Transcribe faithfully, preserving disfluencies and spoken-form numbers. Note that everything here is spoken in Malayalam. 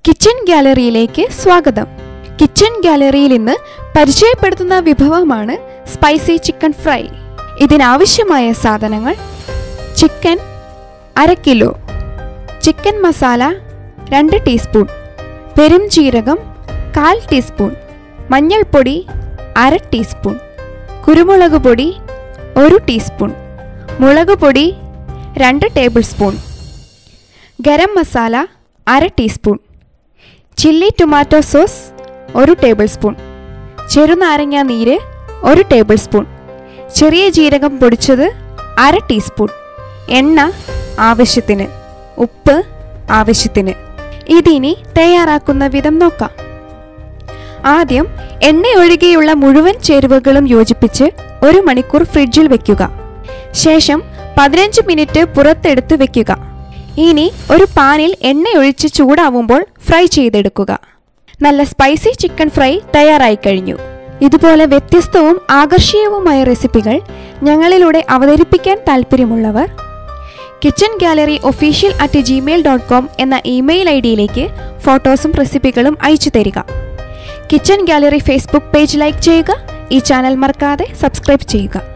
കിച്ചൺ ഗാലറിയിലേക്ക് സ്വാഗതം. കിച്ചൺ ഗാലറിയിൽ ഇന്ന് പരിചയപ്പെടുത്തുന്ന വിഭവമാണ് സ്പൈസി ചിക്കൻ ഫ്രൈ. ഇതിനാവശ്യമായ സാധനങ്ങൾ: ചിക്കൻ അര കിലോ, ചിക്കൻ മസാല രണ്ട് ടീസ്പൂൺ, പെരുംജീരകം കാൽ ടീസ്പൂൺ, മഞ്ഞൾപ്പൊടി അര ടീസ്പൂൺ, കുരുമുളക് പൊടി ഒരു ടീസ്പൂൺ, മുളക് പൊടി രണ്ട് ടേബിൾ സ്പൂൺ, ഗരം മസാല അര ടീസ്പൂൺ, ചില്ലി ടൊമാറ്റോ സോസ് ഒരു ടേബിൾ സ്പൂൺ, ചെറുനാരങ്ങ നീര് ഒരു ടേബിൾ സ്പൂൺ, ചെറിയ ജീരകം പൊടിച്ചത് അര ടീസ്പൂൺ, എണ്ണ ആവശ്യത്തിന്, ഉപ്പ് ആവശ്യത്തിന്. ഇതിനി തയ്യാറാക്കുന്ന വിധം നോക്കാം. ആദ്യം എണ്ണ ഒഴികെയുള്ള മുഴുവൻ ചേരുവകളും യോജിപ്പിച്ച് ഒരു മണിക്കൂർ ഫ്രിഡ്ജിൽ വെക്കുക. ശേഷം പതിനഞ്ച് മിനിറ്റ് പുറത്തെടുത്ത് വെക്കുക. ഇനി ഒരു പാനിൽ എണ്ണയൊഴിച്ച് ചൂടാവുമ്പോൾ ഫ്രൈ ചെയ്തെടുക്കുക. നല്ല സ്പൈസി ചിക്കൻ ഫ്രൈ തയ്യാറായി കഴിഞ്ഞു. ഇതുപോലെ വ്യത്യസ്തവും ആകർഷണീയവുമായ റെസിപ്പികൾ ഞങ്ങളിലൂടെ അവതരിപ്പിക്കാൻ താല്പര്യമുള്ളവർ kitchen gallery official at Gmail dot com എന്ന ഇമെയിൽ ഐ ഡിയിലേക്ക് ഫോട്ടോസും റെസിപ്പികളും അയച്ചു തരിക. Kitchen gallery Facebook page like ചെയ്യുക. ഈ ചാനൽ മറക്കാതെ സബ്സ്ക്രൈബ് ചെയ്യുക.